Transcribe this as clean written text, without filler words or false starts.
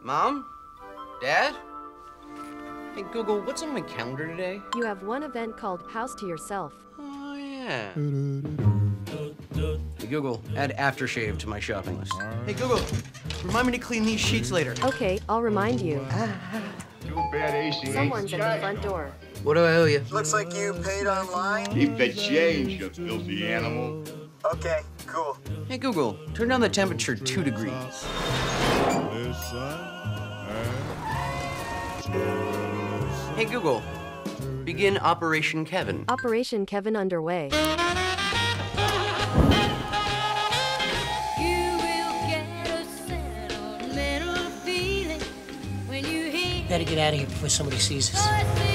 Mom? Dad? Hey, Google, what's on my calendar today? You have one event called House to Yourself. Oh, yeah. Hey, Google, add aftershave to my shopping list. Hey, Google, remind me to clean these sheets later. Okay, I'll remind you. Too bad AC Someone's at the front door. What do I owe you? Looks like you paid online. Keep the change, you filthy animal. Okay, cool. Hey, Google, turn down the temperature 2 degrees. Hey, Google, begin Operation Kevin. Operation Kevin underway. Better get out of here before somebody sees us.